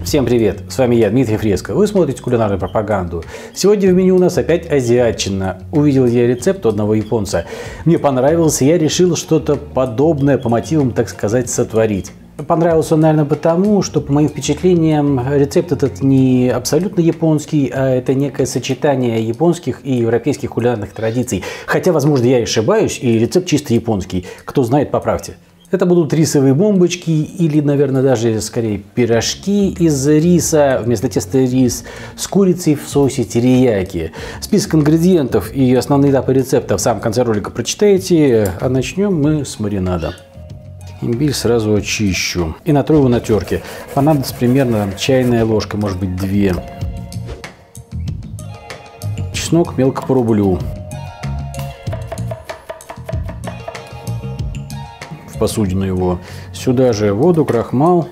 Всем привет! С вами я, Дмитрий Фреско. Вы смотрите кулинарную пропаганду. Сегодня в меню у нас опять азиатчина. Увидел я рецепт у одного японца. Мне понравился, я решил что-то подобное по мотивам, так сказать, сотворить. Понравился он, наверное, потому, что, по моим впечатлениям, рецепт этот не абсолютно японский, а это некое сочетание японских и европейских кулинарных традиций. Хотя, возможно, я ошибаюсь, и рецепт чисто японский. Кто знает, поправьте. Это будут рисовые бомбочки или, наверное, даже скорее пирожки из риса, вместо теста рис, с курицей в соусе терияки. Список ингредиентов и основные этапы рецепта в самом конце ролика прочитаете, а начнем мы с маринада. Имбирь сразу очищу и натру его на терке. Понадобится примерно чайная ложка, может быть 2. Чеснок мелко порублю. Посудину его. Сюда же воду, крахмал.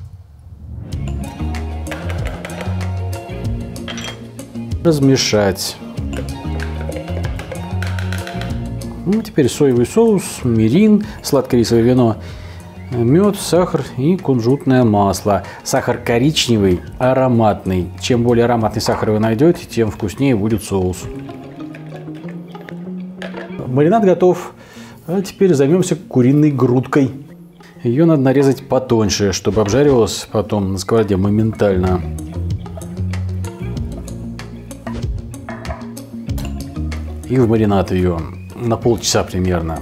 Размешать. Ну, теперь соевый соус, мирин, сладкое рисовое вино, мед, сахар и кунжутное масло. Сахар коричневый, ароматный. Чем более ароматный сахар вы найдете, тем вкуснее будет соус. Маринад готов. А теперь займемся куриной грудкой. Ее надо нарезать потоньше, чтобы обжаривалась потом на сковороде моментально. И в маринад ее на полчаса примерно.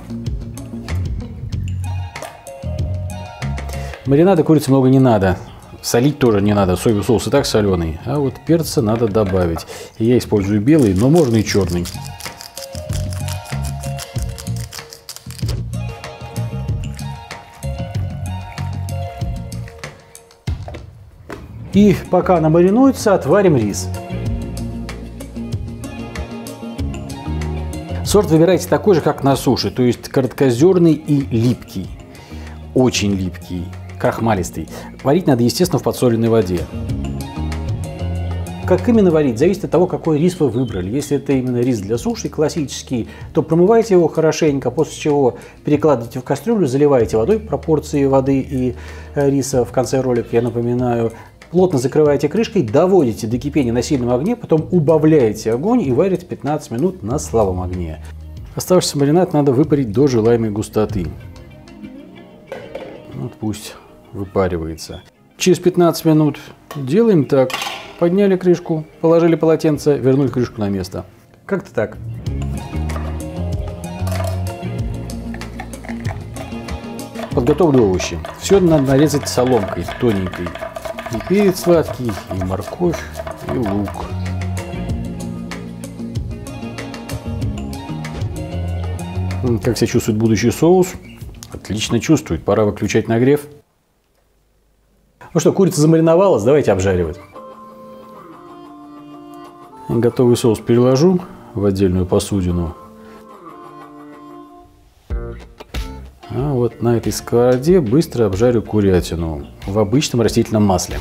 Маринада курицы много не надо. Солить тоже не надо, соевый соус и так соленый. А вот перца надо добавить. Я использую белый, но можно и черный. И пока она маринуется, отварим рис. Сорт выбирайте такой же, как на суше, то есть короткозерный и липкий. Очень липкий, крахмалистый. Варить надо, естественно, в подсоленной воде. Как именно варить, зависит от того, какой рис вы выбрали. Если это именно рис для суши, классический, то промывайте его хорошенько, после чего перекладывайте в кастрюлю, заливаете водой, пропорции воды и риса в конце ролика, я напоминаю. Плотно закрываете крышкой, доводите до кипения на сильном огне, потом убавляете огонь и варите 15 минут на слабом огне. Оставшийся маринад надо выпарить до желаемой густоты. Вот пусть выпаривается. Через 15 минут делаем так. Подняли крышку, положили полотенце, вернули крышку на место. Как-то так. Подготовлю овощи. Все надо нарезать соломкой тоненькой. И перец сладкий, и морковь, и лук. Как себя чувствует будущий соус? Отлично чувствует. Пора выключать нагрев. Ну что, курица замариновалась, давайте обжаривать. Готовый соус переложу в отдельную посудину. А вот на этой сковороде быстро обжарю курятину в обычном растительном масле.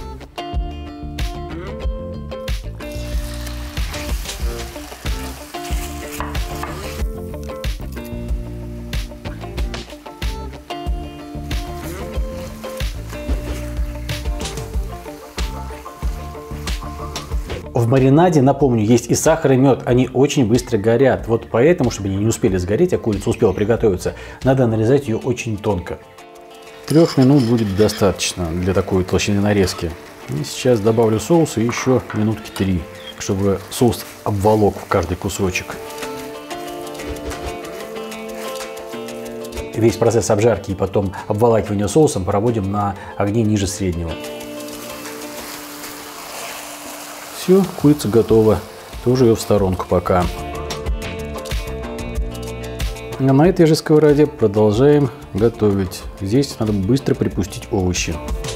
В маринаде, напомню, есть и сахар, и мед. Они очень быстро горят. Вот поэтому, чтобы они не успели сгореть, а курица успела приготовиться, надо нарезать ее очень тонко. 3 минут будет достаточно для такой толщины нарезки. И сейчас добавлю соуса еще минутки 3, чтобы соус обволок в каждый кусочек. Весь процесс обжарки и потом обволакивания соусом проводим на огне ниже среднего. Все, курица готова. Тоже ее в сторонку пока. А на этой же сковороде продолжаем готовить. Здесь надо быстро припустить овощи.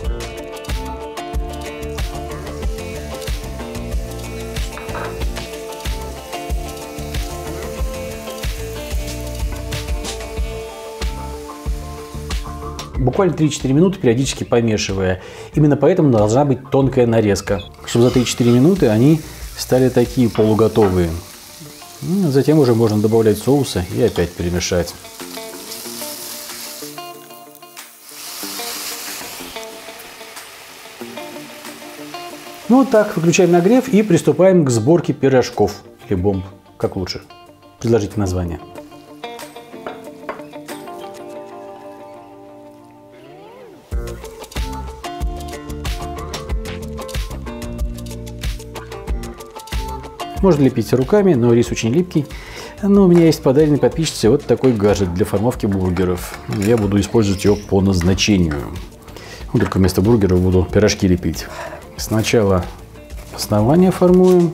Буквально 3-4 минуты, периодически помешивая. Именно поэтому должна быть тонкая нарезка, чтобы за 3-4 минуты они стали такие полуготовые. Затем уже можно добавлять соуса и опять перемешать. Ну вот так, выключаем нагрев и приступаем к сборке пирожков. Или бомб, как лучше. Предложите название. Можно лепить руками, но рис очень липкий. Но у меня есть подаренный подписчице вот такой гаджет для формовки бургеров. Я буду использовать его по назначению. Ну, только вместо бургеров буду пирожки лепить. Сначала основание формуем.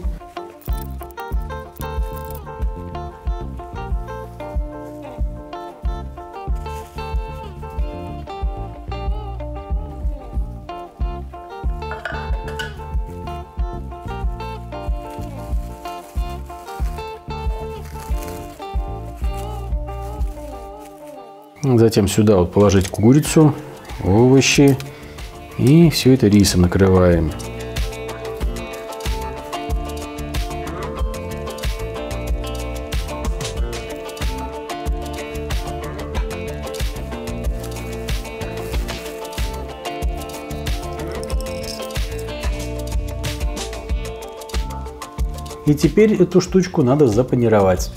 Затем сюда вот положить курицу, овощи и все это рисом накрываем. И теперь эту штучку надо запанировать.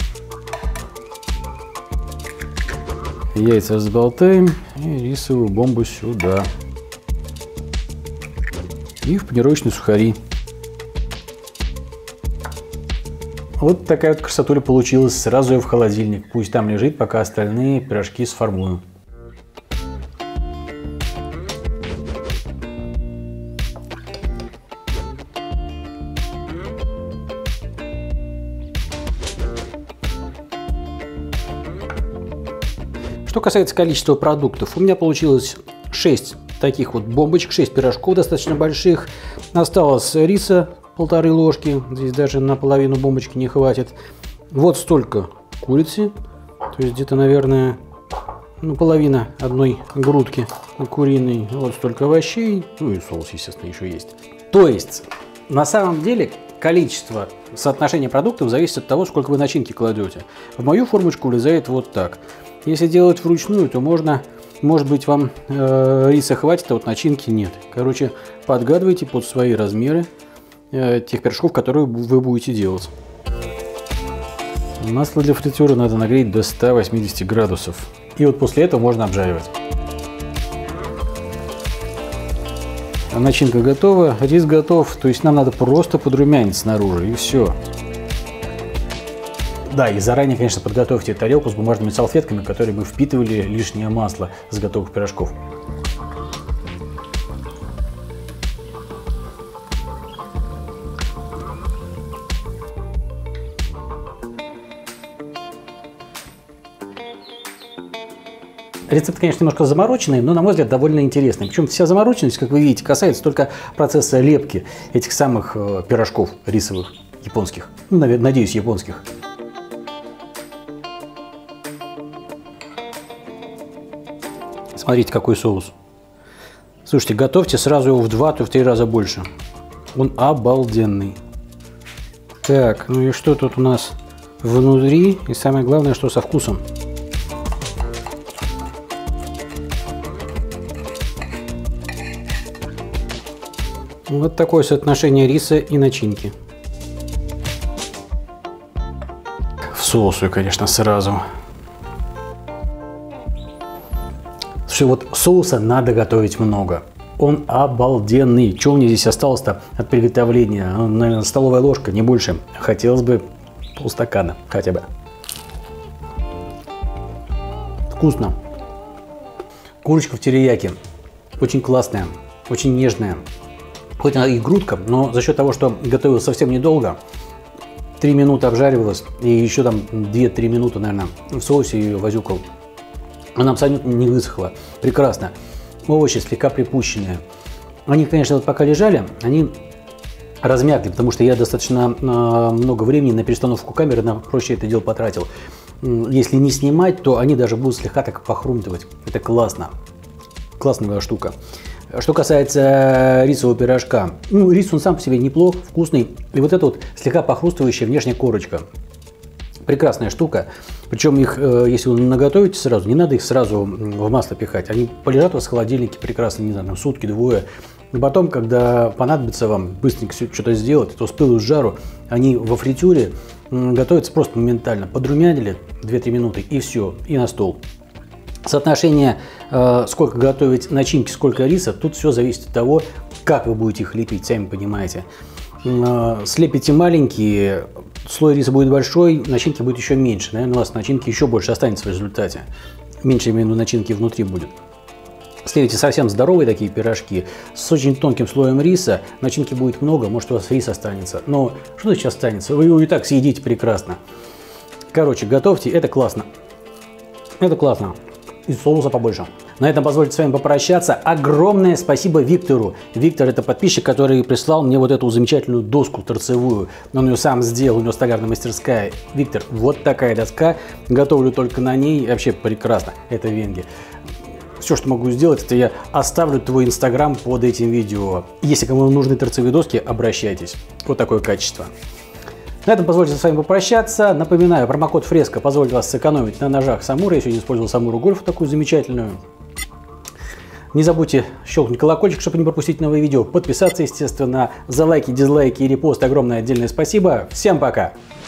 Яйца взболтаем и рисовую бомбу сюда. И в панировочные сухари. Вот такая вот красотуля получилась. Сразу ее в холодильник. Пусть там лежит, пока остальные пирожки сформую. Что касается количества продуктов, у меня получилось 6 таких вот бомбочек, 6 пирожков достаточно больших. Осталось риса 1,5 ложки, здесь даже на половину бомбочки не хватит. Вот столько курицы, то есть где-то, наверное, половина одной грудки куриной. Вот столько овощей, ну и соус, естественно, еще есть. То есть, на самом деле, количество соотношения продуктов зависит от того, сколько вы начинки кладете. В мою формочку влезает вот так. Если делать вручную, то может быть, вам риса хватит, а вот начинки нет. Короче, подгадывайте под свои размеры тех пирожков, которые вы будете делать. Масло для фритюра надо нагреть до 180 градусов. И вот после этого можно обжаривать. Начинка готова, рис готов. То есть нам надо просто подрумянить снаружи, и все. Да, и заранее, конечно, подготовьте тарелку с бумажными салфетками, которые бы впитывали лишнее масло с готовых пирожков. Рецепт, конечно, немножко замороченный, но, на мой взгляд, довольно интересный. Причем вся замороченность, как вы видите, касается только процесса лепки этих самых пирожков рисовых, японских. Ну, надеюсь, японских. Смотрите, какой соус. Слушайте, готовьте сразу его в 2, то в 3 раза больше. Он обалденный. Так, ну и что тут у нас внутри? И самое главное, что со вкусом. Вот такое соотношение риса и начинки. В соусу, конечно, сразу. Слушай, вот соуса надо готовить много. Он обалденный. Что у меня здесь осталось-то от приготовления? Наверное, столовая ложка, не больше. Хотелось бы полстакана хотя бы. Вкусно. Курочка в терияки. Очень классная, очень нежная. Хоть она и грудка, но за счет того, что готовилась совсем недолго, 3 минуты обжаривалась, и еще там 2-3 минуты, наверное, в соусе ее возюкал. Она абсолютно не высохла. Прекрасно. Овощи слегка припущенные. Они, конечно, вот пока лежали, они размякли, потому что я достаточно много времени на перестановку камеры, на проще это дело потратил. Если не снимать, то они даже будут слегка так похрумтывать. Это классно. Классная штука. Что касается рисового пирожка, рис он сам по себе неплох, вкусный. И вот эта вот слегка похрустывающая внешняя корочка. Прекрасная штука. Причем их, если вы наготовите сразу, не надо их сразу в масло пихать. Они полежат у вас в холодильнике прекрасно, не знаю, сутки-двое. И потом, когда понадобится вам быстренько что-то сделать, то с пылу с жару, они во фритюре готовятся просто моментально. Подрумянили 2-3 минуты и все, и на стол. Соотношение, сколько готовить начинки, сколько риса, тут все зависит от того, как вы будете их лепить, сами понимаете. Слепите маленькие, слой риса будет большой, начинки будет еще меньше. Наверное, у вас начинки еще больше останется в результате. Меньше именно начинки внутри будет. Слепите совсем здоровые такие пирожки с очень тонким слоем риса. Начинки будет много, может у вас рис останется. Но что сейчас останется? Вы его и так съедите прекрасно. Короче, готовьте, это классно. Это классно. И соуса побольше. На этом позвольте с вами попрощаться. Огромное спасибо Виктору. Виктор — это подписчик, который прислал мне вот эту замечательную доску торцевую. Он ее сам сделал, у него столярная мастерская. Виктор, вот такая доска. Готовлю только на ней. Вообще прекрасно. Это венги. Все, что могу сделать, это я оставлю твой инстаграм под этим видео. Если кому нужны торцевые доски, обращайтесь. Вот такое качество. На этом позвольте с вами попрощаться. Напоминаю, промокод Фреска позволит вас сэкономить на ножах Самура. Я сегодня использовал Самуру Гольф, такую замечательную. Не забудьте щелкнуть колокольчик, чтобы не пропустить новые видео. Подписаться, естественно. За лайки, дизлайки и репосты огромное отдельное спасибо. Всем пока!